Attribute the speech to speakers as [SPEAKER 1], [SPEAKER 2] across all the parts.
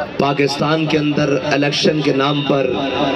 [SPEAKER 1] پاکستان کے اندر الیکشن کے نام پر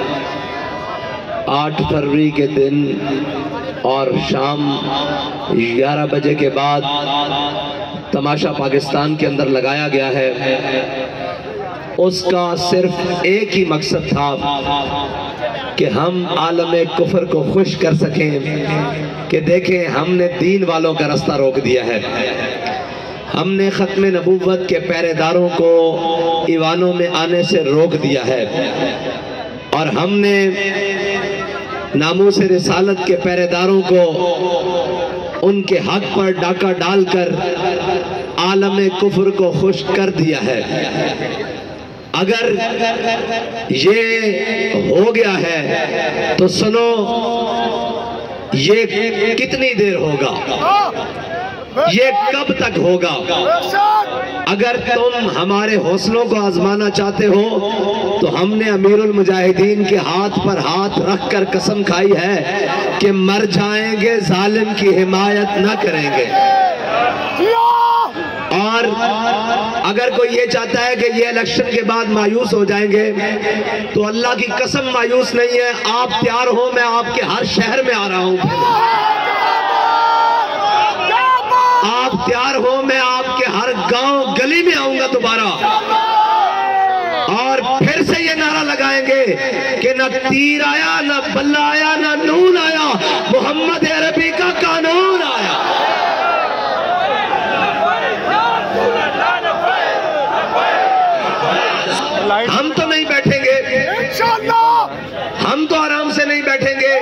[SPEAKER 1] 8 فروری کے دن اور شام 11 بجے کے بعد تماشا پاکستان کے اندر لگایا گیا ہے، اس کا صرف ایک ہی مقصد تھا کہ ہم عالم کفر کو خوش کر سکیں کہ دیکھیں ہم نے دین والوں کا راستہ روک دیا ہے، ہم نے ختم نبوت کے پہرے داروں کو ایوانوں میں آنے سے روک دیا ہے، اور ہم نے ناموس رسالت کے پہرے داروں کو ان کے حق پر ڈاکہ ڈال کر عالم کفر کو خوش کر دیا ہے۔ اگر یہ ہو گیا ہے تو سنو، یہ کتنی دیر ہوگا، یہ کب تک ہوگا؟ اگر تم ہمارے حوصلوں کو آزمانا چاہتے ہو تو ہم نے امیر المجاہدین کے ہاتھ پر ہاتھ رکھ کر قسم کھائی ہے کہ مر جائیں گے ظالم کی حمایت نہ کریں گے۔ اور اگر کوئی یہ چاہتا ہے کہ یہ الیکشن کے بعد مایوس ہو جائیں گے تو اللہ کی قسم مایوس نہیں ہے، آپ تیار ہو، میں آپ کے ہر شہر میں آ رہا ہوں، آپ تیار ہو، میں آپ کے ہر گاؤں گلی میں آؤں گا دوبارہ، اور پھر سے یہ نعرہ لگائیں گے کہ نہ تیر آیا، نہ بلہ آیا، نہ نون آیا، محمد عربی کا قانون آیا۔ ہم تو نہیں بیٹھیں گے، ہم تو آرام سے نہیں بیٹھیں گے،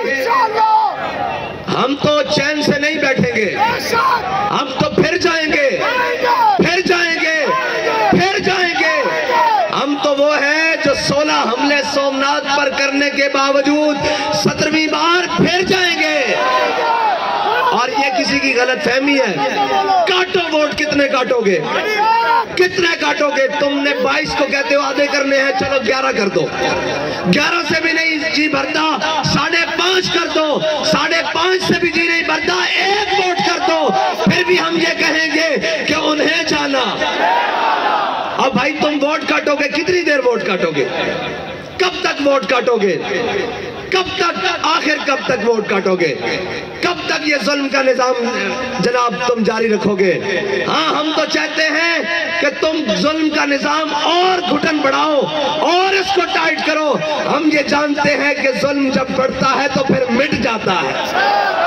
[SPEAKER 1] ہم تو چین سے نہیں بیٹھیں گے، ہم تو پھر جائیں گے، پھر جائیں گے، پھر جائیں گے۔ ہم تو وہ ہیں جو 16 حملے سومناتھ پر کرنے کے باوجود 17ویں بار پھر جائیں گے۔ اور یہ کسی کی غلط فہمی ہے، کاٹو ووٹ، کتنے کاٹو گے، کتنے کاٹو گے؟ تم نے 22 کو کہتے ہو آدھے کرنے ہیں، چلو 11 کر دو، 11 سے بھی نہیں جی بھرتا 5.5 کر دو، 5.5 سے بھی جی نہیں بھرتا 1 ووٹ کر دو، پھر بھی ہم یہ کہیں گے کہ انہیں جانا۔ اب بھائی تم ووٹ کاٹو گے، کتنی دیر ووٹ کاٹو گے؟ کب تک ووٹ کاٹو گے؟ کب تک، آخر کب تک ووٹ کاٹو گے؟ کب تک یہ ظلم کا نظام جناب تم جاری رکھو گے؟ ہاں ہم تو چاہتے ہیں کہ تم ظلم کا نظام اور گھٹن بڑھاؤ اور اس کو ٹائٹ کرو۔ ہم یہ جانتے ہیں کہ ظلم جب بڑھتا ہے تو پھر مٹ جاتا ہے،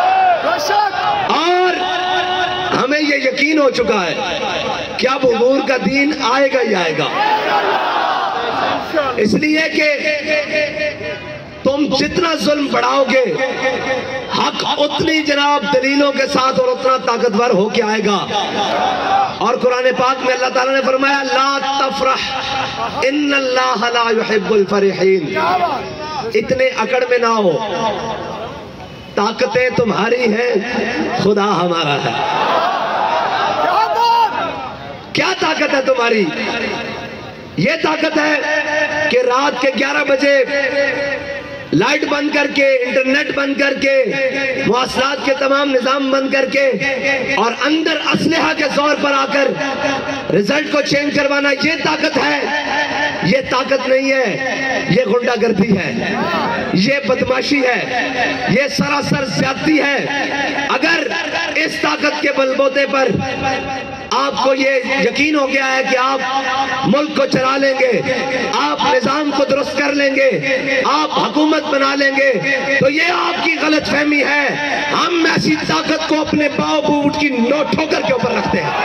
[SPEAKER 1] اور ہمیں یہ یقین ہو چکا ہے کہ اب حضور کا دین آئے گا ہی آئے گا، اس لیے کہ تم جتنا ظلم بڑھاؤ گے حق اتنی جناب دلیلوں کے ساتھ اور اتنا طاقتور ہو کے آئے گا۔ اور قرآن پاک میں اللہ تعالیٰ نے فرمایا لا تفرح ان اللہ لا يحب الفرحین، اتنے اکڑ میں نہ ہو، طاقتیں تمہاری ہیں، خدا ہمارا ہے۔ کیا طاقت ہے تمہاری؟ یہ طاقت ہے کہ رات کے 11 بجے لائٹ بند کر کے، انٹرنیٹ بند کر کے، مواصلات کے تمام نظام بند کر کے، اور اندر اسلحہ کے زور پر آ کر رزلٹ کو چینج کروانا، یہ طاقت ہے؟ یہ طاقت نہیں ہے، یہ غنڈہ گردی ہے، یہ بدماشی ہے، یہ سراسر زیادتی ہے۔ اگر اس طاقت کے بلبوتے پر آپ کو یہ یقین ہو گیا ہے کہ آپ ملک کو چلا لیں گے، آپ نظام کو درست کر لیں گے، آپ حکومت بنا لیں گے، تو یہ آپ کی غلط فہمی ہے۔ ہم ایسی طاقت کو اپنے پاؤں بوٹ کی نوک ٹھوکر کے اوپر رکھتے ہیں،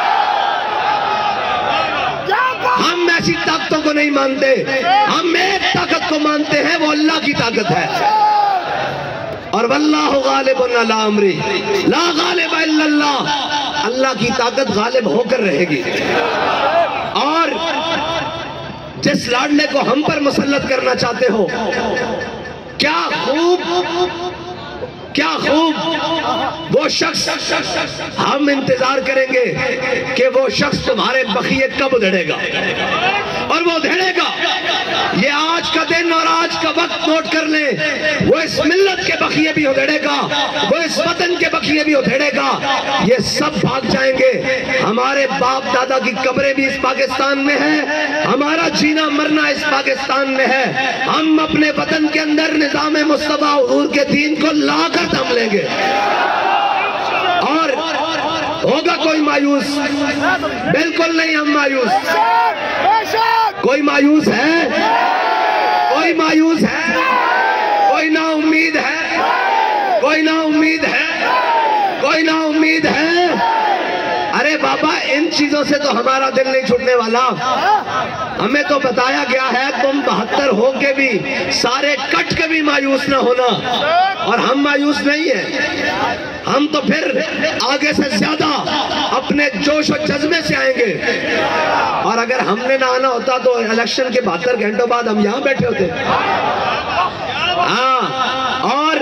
[SPEAKER 1] ہم ایسی طاقتوں کو نہیں مانتے، ہم ایک طاقت کو مانتے ہیں، وہ اللہ کی طاقت ہے۔ اور واللہ غالب علی امرہ لا غالب الا اللہ، اللہ کی طاقت غالب ہو کر رہے گی۔ اور جس لاڈلے کو ہم پر مسلط کرنا چاہتے ہو، کیا خوب وہ شخص، ہم انتظار کریں گے کہ وہ شخص تمہارے بخیے کب ادھڑے گا، اور وہ ادھڑے گا۔ یہ آج کا دن اور آج کا وقت نوٹ کر لیں، وہ اس ملت کے بخیے بھی ادھڑے گا، وہ اس وطن کے بخیے بھی ادھڑے گا، یہ سب بھاگ جائیں گے۔ ہمارے باپ دادا کی قبریں بھی اس پاکستان میں ہیں، ہمارا جینا مرنا اس پاکستان میں ہے. ہم اپنے وطن کے اندر نظام مصطفیٰ حضور کے دین کو لا کر دم لیں گے. اور ہوگا کوئی مایوس؟ بالکل نہیں ہم مایوس. کوئی مایوس ہے؟ کوئی مایوس ہے؟ کوئی نا امید ہے؟ کوئی نا امید ہے؟ کوئی نا امید ہے؟ ارے بابا ان چیزوں سے تو ہمارا دل نہیں چھوٹنے والا. ہمیں تو بتایا گیا ہے تم 72 ہو کے بھی سارے کٹ کے بھی مایوس نہ ہونا. اور ہم مایوس نہیں ہیں. ہم تو پھر آگے سے زیادہ اپنے جوش و جذبے سے آئیں گے. اور اگر ہم نے نہ آنا ہوتا تو الیکشن کے 72 گھنٹوں بعد ہم یہاں بیٹھے ہوتے. ہاں اور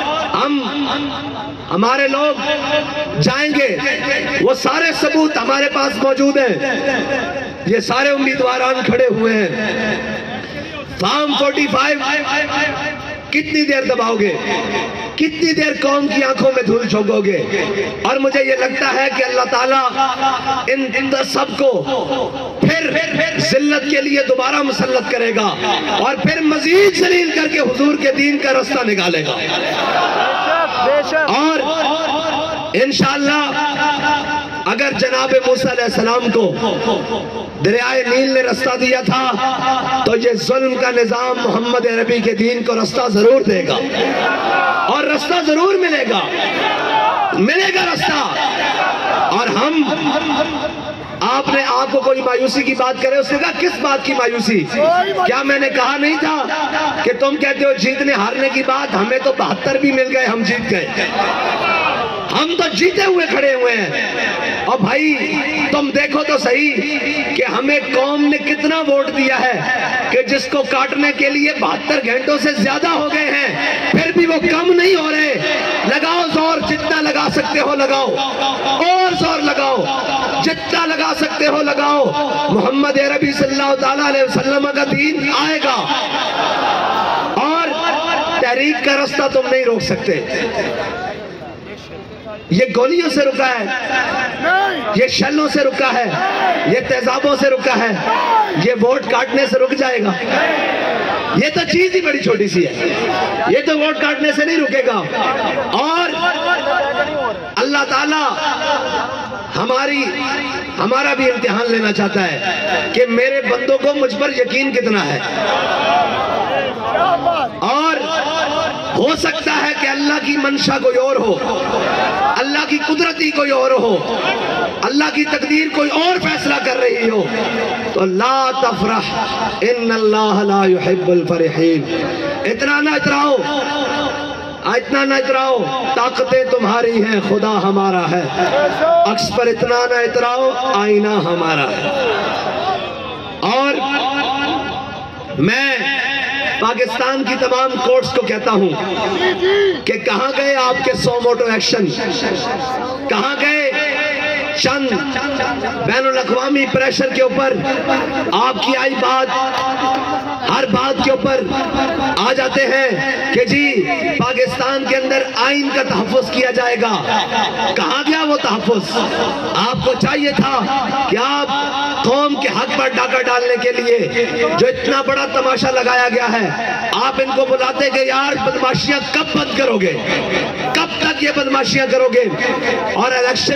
[SPEAKER 1] ہمارے لوگ جائیں گے. وہ سارے ثبوت ہمارے پاس موجود ہیں. یہ سارے امیدواران کھڑے ہوئے ہیں. فارم 45 کتنی دیر دباؤ گے؟ کتنی دیر قوم کی آنکھوں میں دھول جھونکو گے؟ اور مجھے یہ لگتا ہے کہ اللہ تعالیٰ ان سب کو پھر ذلت کے لیے دوبارہ مسلط کرے گا اور پھر مزید ذلیل کر کے حضور کے دین کا رستہ نکالے گا. اور انشاءاللہ اگر جناب موسیٰ علیہ السلام کو دریائے نیل نے رستہ دیا تھا تو یہ ظلم کا نظام محمد عربی کے دین کو رستہ ضرور دے گا. اور رستہ ضرور ملے گا. ملے گا رستہ. اور ہم آپ نے آپ کو کوئی مایوسی کی بات کرے. اس نے کہا کس بات کی مایوسی؟ کیا میں نے کہا نہیں تھا کہ تم کہتے ہو جیتنے ہارنے کی بات؟ ہمیں تو 72 بھی مل گئے. ہم جیت گئے. ہم تو جیتے ہوئے کھڑے ہوئے ہیں. اور بھائی تم دیکھو تو صحیح کہ ہمیں قوم نے کتنا ووٹ دیا ہے کہ جس کو کاٹنے کے لیے 72 گھنٹوں سے زیادہ ہو گئے ہیں. پھر بھی وہ کم نہیں ہو رہے. لگاؤ زور. جتنا لگا سکتے ہو لگاؤ. اور زور لگاؤ. جتنا لگا سکتے ہو لگاؤ. محمد عربی صلی اللہ تعالیٰ علیہ وسلم کا دین آئے گا. اور تحریک کا رستہ تم نہیں روک سکتے. یہ گولیوں سے رکا ہے. یہ شلوں سے رکا ہے. یہ تیزابوں سے رکا ہے. یہ ووٹ کاٹنے سے رک جائے گا. یہ تو چیز ہی بڑی چھوٹی سی ہے. یہ تو ووٹ کاٹنے سے نہیں رکے گا. اور اللہ تعالیٰ ہمارا بھی امتحان لینا چاہتا ہے کہ میرے بندوں کو مجھ پر یقین کتنا ہے. اور ہو سکتا ہے کہ اللہ کی منشا کوئی اور ہو. اللہ کی قدرتی کوئی اور ہو. اللہ کی تقدیر کوئی اور فیصلہ کر رہی ہو. تو لا تفرح ان اللہ لا يحب الفرحین. اتنا نہ اتراؤ. اتنا نہ اتراؤ. طاقتیں تمہاری ہیں خدا ہمارا ہے. عکس پر اتنا نہ اتراؤ. آئینہ ہمارا ہے. اور میں پاکستان کی تمام کورٹس کو کہتا ہوں کہ کہاں گئے آپ کے 100 موٹو ایکشن؟ کہاں گئے چند بین الاقوامی پریشر کے اوپر آپ کی آئی بات؟ ہر بات کے اوپر آ جاتے ہیں کہ جی پاکستان کے اندر آئین کا تحفظ کیا جائے گا. کہاں گیا وہ تحفظ؟ آپ کو چاہیے تھا کہ آپ قوم کے حق پر ڈاکہ ڈالنے کے لیے جو اتنا بڑا تماشا لگایا گیا ہے آپ ان کو بلاتے کہ یار بدماشیاں کب بند کرو گے؟ کب تک یہ بدماشیاں کرو گے؟ اور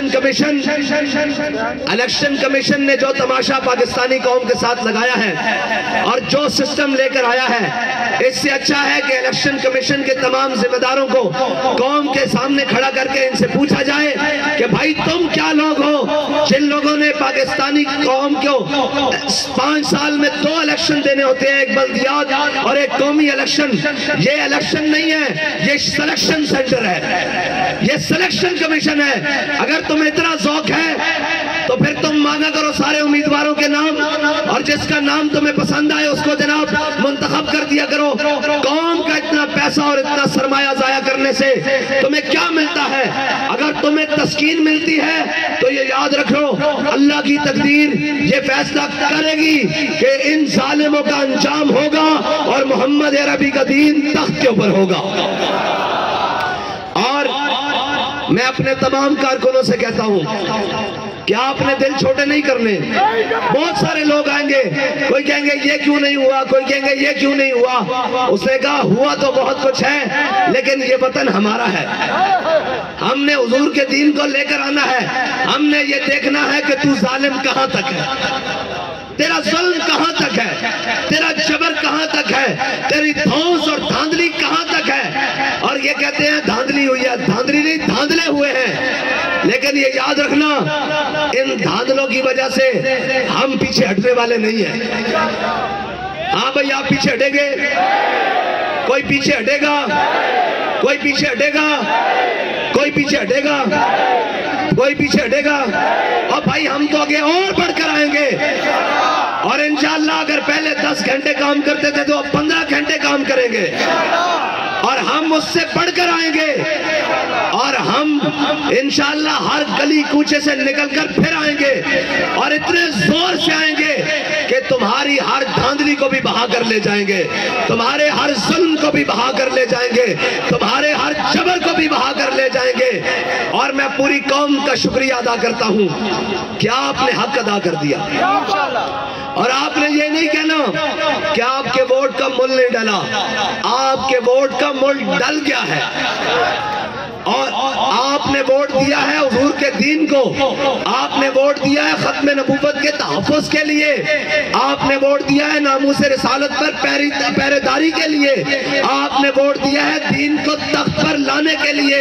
[SPEAKER 1] الیکشن کمیشن نے جو تماشا پاکستانی قوم کے ساتھ لگایا ہے اور جو سسٹم لے کر آیا ہے اس سے اچھا ہے کہ الیکشن کمیشن کے تمام ذمہ داروں کو قوم کے سامنے کھڑا کر کے ان سے پوچھا جائے کہ بھائی تم کیا لوگ ہو جن لوگوں نے پاکستانی قوم کو 5 سال میں 2 الیکشن دینے ہوتے ہیں, ایک بلدیات اور ایک قومی الیکشن. یہ الیکشن نہیں ہے, یہ سلیکشن سینٹر ہے, یہ سلیکشن کمیشن ہے. اگر تمہیں اتنا ذوق ہے تو پھر تم مانگا کرو سارے امیدواروں کے نام اور جس کا نام تمہیں پسند آئے اس کو جناب منتخب کر دیا کرو. قوم کا اتنا پیسہ اور اتنا سرمایہ ضائع کرنے سے تمہیں کیا ملتا ہے؟ اگر تمہیں تسکین ملتی ہے تو یہ یاد رکھو اللہ کی تقدیر یہ فیصلہ کرے گی کہ ان ظالموں کا انجام ہوگا اور محمد عربی کا دین تخت کے اوپر ہوگا. اور میں اپنے تمام کارکنوں سے کہتا ہوں کیا آپ نے دل چھوٹے نہیں کرنے؟ بہت سارے لوگ آئیں گے، کوئی کہیں گے یہ کیوں نہیں ہوا، کوئی کہیں گے یہ کیوں نہیں ہوا۔ اس نے کہا ہوا تو بہت کچھ ہے، لیکن یہ وطن ہمارا ہے، ہم نے حضور کے دین کو لے کر آنا ہے، ہم نے یہ دیکھنا ہے کہ تو ظالم کہاں تک ہے، تیرا ظلم کہاں تک ہے، تیرا جبر کہاں تک ہے، تیری دھونس اور دھاندلی کہاں تک ہے۔ اور یہ کہتے ہیں دھاندلی ہوئی ہے، دھاندلی نہیں، دھاندلے ہوئے ہیں، لیکن یہ یاد رکھنا ان دھاندلوں کی وجہ سے ہم پیچھے ہٹنے والے نہیں ہیں۔ ہاں بھئی آپ پیچھے ہٹیں گے؟ کوئی پیچھے ہٹے گا؟ کوئی پیچھے ہٹے گا؟ کوئی پیچھے ہٹے گا؟ کوئی پیچھے ہٹے گا؟ اور بھائی ہم تو آگے اور بڑھ کر آئیں گے، اور انشاءاللہ اگر پہلے 10 گھنٹے کام کرتے تھے تو اب 15 گھنٹے کام کریں گے، اور ہم اس سے بڑھ کر آئیں گے، اور ہم انشاءاللہ ہر گلی کوچے سے نکل کر پھر آئیں گے، اور اتنے زور سے آئیں گے کہ تمہاری ہر دھاندلی کو بھی بہا کر لے جائیں گے، تمہارے ہر ظلم کو بھی بہا کر لے جائیں گے، تمہارے ہر جبر کو بھی بہا کر لے جائیں گے۔ اور میں پوری قوم کا شکریہ ادا کرتا ہوں کہ آپ نے حق ادا کر دیا، اور آپ نے یہ نہیں کہنا کہ آپ کے ووٹ کا مل نہیں ڈلا، آپ کے ووٹ کا مل ڈل گیا ہے، اور آپ نے ووٹ دیا ہے حضور کے دین کو، آپ نے ووٹ دیا ہے ختم نبوت کے تحفظ کے لیے، آپ نے ووٹ دیا ہے ناموس رسالت پر پہرے داری کے لیے، آپ نے ووٹ دیا ہے دین کو تخت پر لانے کے لیے۔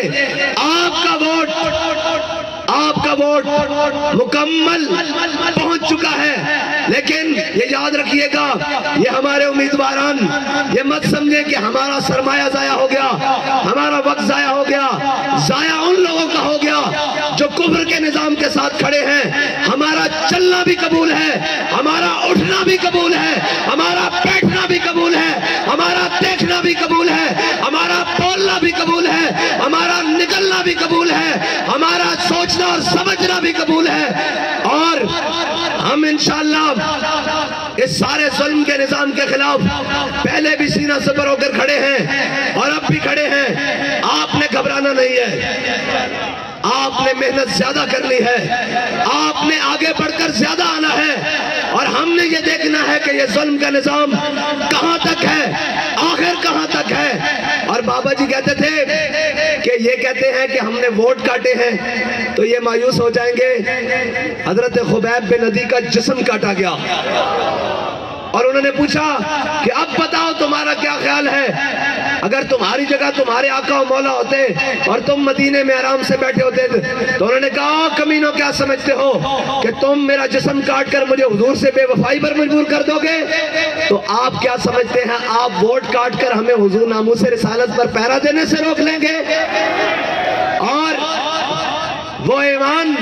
[SPEAKER 1] آپ کا ووٹ مکمل پہنچ چکا ہے، لیکن یہ یاد رکھیے گا، یہ ہمارے امیدواران یہ مت سمجھیں کہ ہمارا سرمایہ ضائع ہو گیا، ہمارا وقت ضائع ہو گیا، ضائع ان لوگوں کا ہو گیا جو کفر کے نظام کے ساتھ کھڑے ہیں۔ ہمارا چلنا بھی قبول ہے، ہمارا اٹھنا بھی قبول ہے، ہمارا بیٹھنا بھی قبول ہے، ہمارا دیکھنا بھی قبول ہے، ہمارا بولنا بھی قبول ہے، ہمارا نکلنا بھی قبول ہے، ہمارا سوچنا اور سمجھنا بھی قبول ہے، اور ہم انشاءاللہ اس سارے ظلم کے نظام کے خلاف پہلے بھی سینہ سپر ہو کر کھڑے ہیں اور اب بھی کھڑے ہیں۔ آپ نے گھبرانا نہیں ہے، آپ نے محنت زیادہ کرنی ہے، آپ نے آگے بڑھ کر زیادہ آنا ہے، اور ہم نے یہ دیکھنا ہے کہ یہ ظلم کا نظام کہاں تک ہے، آخر کہاں تک ہے۔ اور بابا جی کہتے تھے کہ یہ کہتے ہیں کہ ہم نے ووٹ کاٹے ہیں تو یہ مایوس ہو جائیں گے۔ حضرت خبیب بن عدی کا جسم کاٹا گیا، اور انہوں نے پوچھا کہ اب بتاؤ تمہارا کیا خیال ہے، اگر تمہاری جگہ تمہارے آقا و مولا ہوتے اور تم مدینے میں آرام سے بیٹھے ہوتے تو انہوں نے کہا کمینوں کیا سمجھتے ہو کہ تم میرا جسم کاٹ کر مجھے حضور سے بے وفائی پر مجبور کر دو گے؟ تو آپ کیا سمجھتے ہیں آپ ووٹ کاٹ کر ہمیں حضور ناموس رسالت پر پہرا دینے سے روک لیں گے؟ اور وہ ایمان،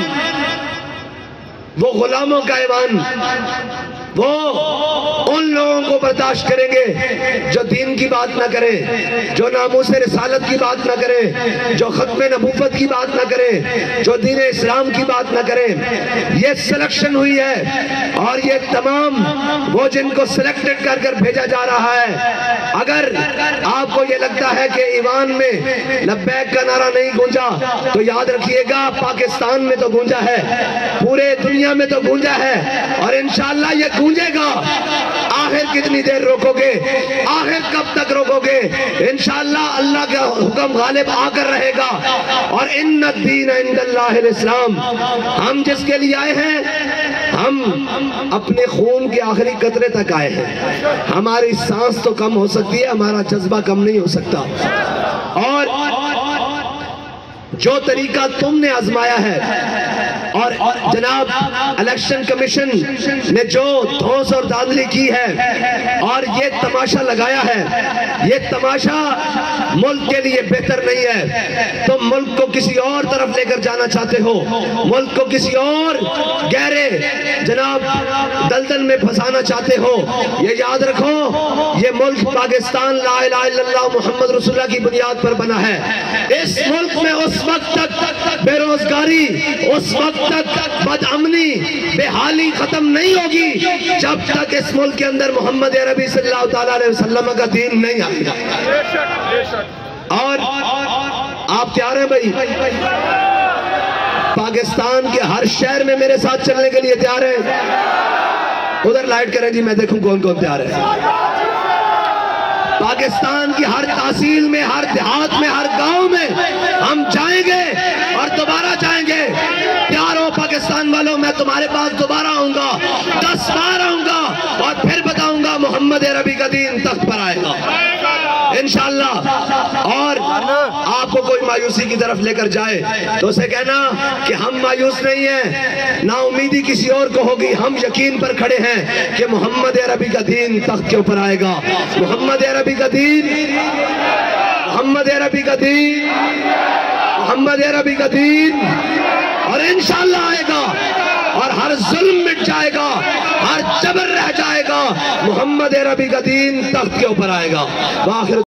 [SPEAKER 1] وہ غلاموں کا ایمان، وہ ان لوگوں کو برداشت کریں گے جو دین کی بات نہ کریں، جو ناموس رسالت کی بات نہ کریں، جو ختم نبوت کی بات نہ کریں، جو دین اسلام کی بات نہ کریں۔ یہ سلیکشن ہوئی ہے، اور یہ تمام وہ جن کو سلیکٹڈ کر کر بھیجا جا رہا ہے۔ اگر آپ کو یہ لگتا ہے کہ ایوان میں لبیک کا نعرہ نہیں گونجا تو یاد رکھیے گا پاکستان میں تو گونجا ہے، پورے دنیا میں تو گونجا ہے، اور انشاءاللہ یہ گونجے گا۔ آخر کتنی دیر روکو گے؟ آخر کب تک روکو گے؟ انشاءاللہ اللہ کا حکم غالب آ کر رہے گا، اور ان الدین عند اللہ الاسلام۔ ہم جس کے لیے آئے ہیں، ہم اپنے خون کے آخری قطرے تک آئے ہیں۔ ہماری سانس تو کم ہو سکتی ہے، ہمارا جذبہ کم نہیں ہو سکتا۔ اور جو طریقہ تم نے آزمایا ہے، اور جناب الیکشن کمیشن نے جو دھونس اور دھاندلی کی ہے اور یہ تماشا لگایا ہے، یہ تماشا ملک کے لیے بہتر نہیں ہے۔ تم ملک کو کسی اور طرف لے کر جانا چاہتے ہو، ملک کو کسی اور گہرے جناب دلدل میں پھنسانا چاہتے ہو۔ یہ یاد رکھو، یہ ملک پاکستان لا الہ الا اللہ محمد رسول اللہ کی بنیاد پر بنا ہے۔ اس ملک میں اس وقت تک بے روزگاری، اس وقت تک بد امنی، بے حالی ختم نہیں ہوگی جب تک اس ملک کے اندر محمد عربی صلی اللہ علیہ وسلم کا دین نہیں آئے گا۔ اور آپ تیار ہیں بھائی؟ پاکستان کے ہر شہر میں میرے ساتھ چلنے کے لیے تیار ہیں؟ ادھر لائٹ کریں جی، میں دیکھوں کون کون تیار ہے۔ پاکستان کی ہر تحصیل میں، ہر دیہات میں، ہر گاؤں میں ہم جائیں گے اور دوبارہ جائیں گے۔ تیار ہو پاکستان والوں؟ میں تمہارے پاس دوبارہ آؤں گا، 10 بار آؤں گا اور پھر بتاؤں گا محمد عربی کا دین تخت پر آئے گا انشاءاللہ۔ اور آپ کو کوئی مایوسی کی طرف لے کر جائے تو اسے کہنا کہ ہم مایوس نہیں ہیں، نا امیدی کسی اور کو ہوگی، ہم یقین پر کھڑے ہیں کہ محمد عربی کا دین تخت کے اوپر آئے گا۔ محمد عربی کا دین، محمد عربی کا دین، محمد عربی کا دین، اور انشاءاللہ آئے گا اور ہر ظلم مٹ جائے گا، ہر جبر رہ جائے گا، محمد عربی کا دین تخت کے اوپر آئے گا۔